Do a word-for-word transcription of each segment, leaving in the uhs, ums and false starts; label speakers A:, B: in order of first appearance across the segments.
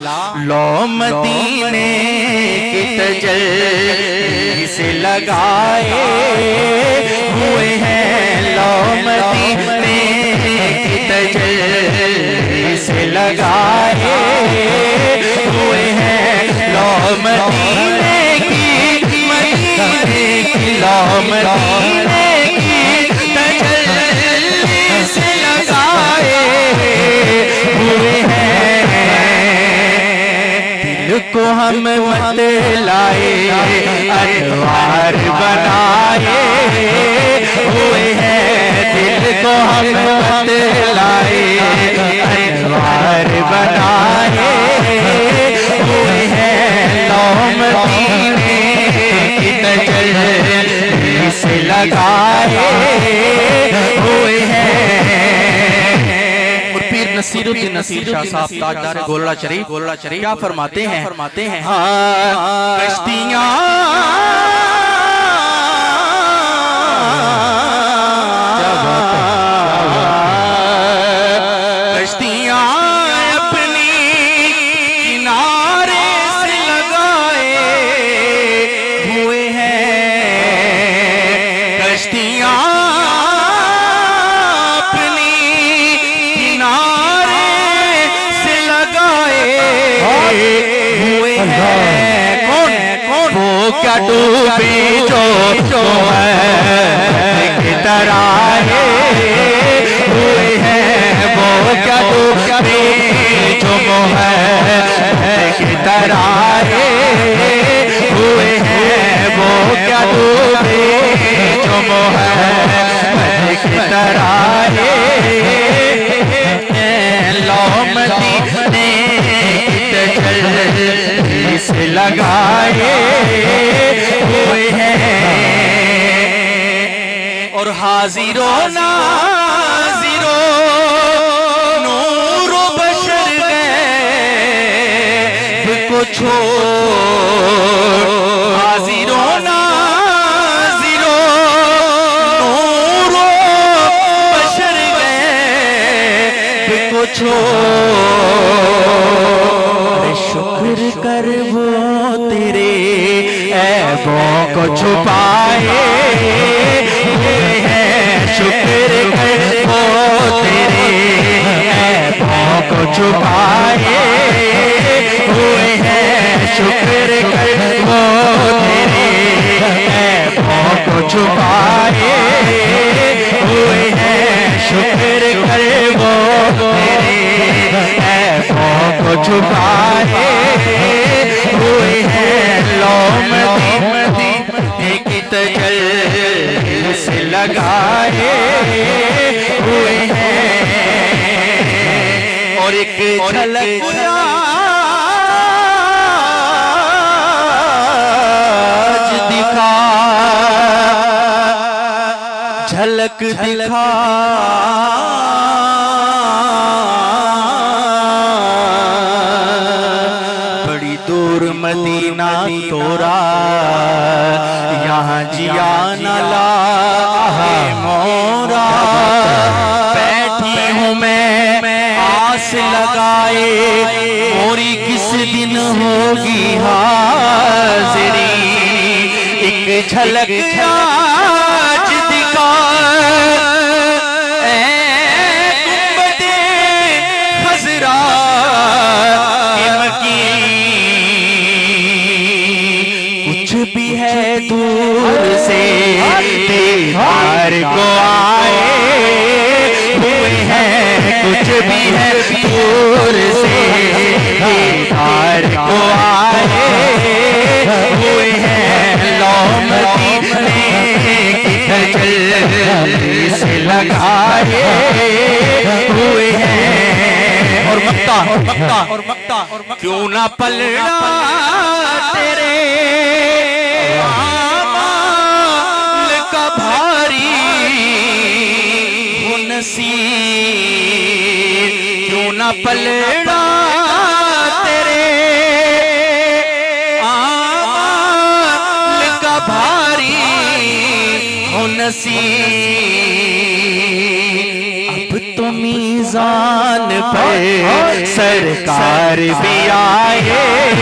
A: लो मदीने की तजल्ली से लगाए हुए हैं, लो मदीने की तजल्ली से लगाए हुए हैं, लो मदीने की मदीने की लो मदीने की तजल्ली से लगाए हुए हैं। को हम मत लाए अनवार बनाए हुए हैं, दिल को हम मत लाए अनवार बनाए हुए हैं, लो मदीने की तजल्ली से लगाए हुए हैं। नसीरुद्दीन नसीर शाह साहब ताजदार गोलड़ा शरीफ गोलड़ा शरीफ क्या फरमाते हैं फरमाते हैं हाँ कश्तियाँ कश्तियाँ अपनी किनारे से लगाए हुए हैं, कश्तियाँ हुए हैं। कौन कौन वो क्या डूबी जो जो है की तरह हुए हैं, वो क्या डूबी जो है की तरह हुए हैं, वो क्या डूबी जो है की तरह लो मदीने से लगाए हुए हैं। और हाजिरो नाजिरो नूरो बशर गए को छोड़, हाजिरो नाजिरो नूरो बशर गए को छोड़, शुक्र कर वो तेरे ऐबों को छुपाए हुए हैं, शुक्र कर वो तेरे ऐबों को छुपाए हुए हैं, शुक्र कर वो तेरे ऐबों को छुपाए हुए हैं, शुक्र कर वो तेरे ऐबों को छुपाए हुए हैं, लो मदीने की तजल्ली से लगाए हुए हैं। और एक झलक आज दिखा, झलक दिखा मदीना तोरा यहाँ जिया न ला है मोरा, बैठी हूँ मैं आस लगाए मोरी किस दिन होगी हाज़िरी, एक झलक आज दिखा गुंबदे खज़रा भी है दूर से दीदार को आए हुए हैं, कुछ भी है दूर से दीदार को आए हुए हैं, लो मदीने की तजल्ली से लगाए हुए हैं। और मक्का और मक्का और मक्का और मक्का क्यों ना पलड़ा तेरे क्यों न पलड़ा तेरे आमाल का भारी हो नसीब, अब तो मीज़ान पर सरकार भी आए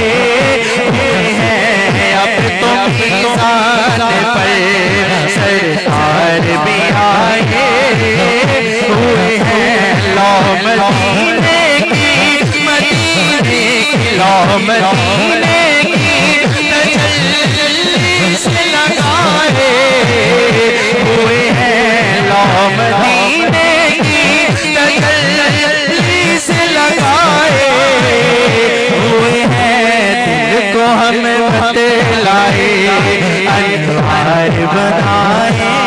A: हैं अब तो मीज़ान पर, सरकार भी आए हुए हैं। लो मदीने की, मदीने की, लो मदीने की तजल्ली से लगाए हुए हैं। लो मदीने की तजल्ली से लगाए हुए हैं। दिल को हम बतलाए, अनवार बनाए